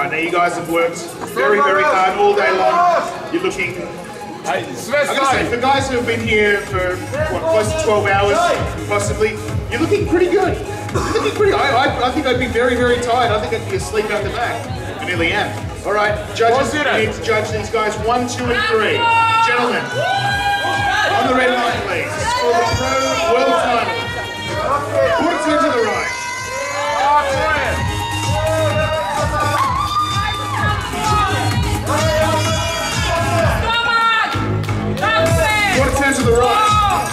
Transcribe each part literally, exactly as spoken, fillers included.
Right, now you guys have worked very, very hard all day long. You're looking... Hey, I gotta say, for guys who have been here for, what, close to twelve hours, possibly, you're looking pretty good. You're looking pretty I, I, I think I'd be very, very tired. I think I'd be asleep out the back. I nearly am. All right, judges, you need to judge these guys one, two, and three. Gentlemen, on the red line, please. This is for the Pro World Title. Quarter turn to the right. Quarter turn to the right.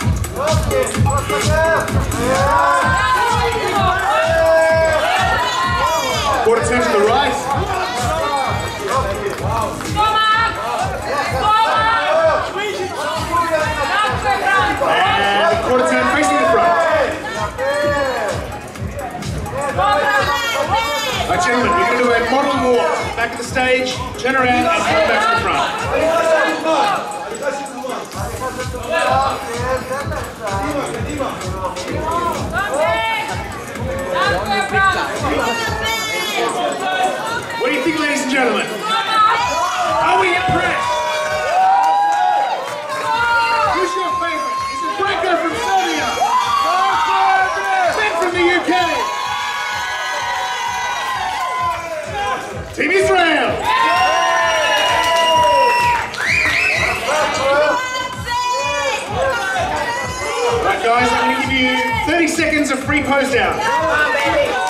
Quarter turn to the right. And quarter turn facing the front. Alright, gentlemen, we're going to do a model walk. Back at the stage, turn around and come back to the front. What do you think, ladies and gentlemen? Are we impressed? Who's your favorite? Is it Branko from Serbia? Ben from the U K? Team Israel! Right, guys, I'm going to give you thirty seconds of free pose down.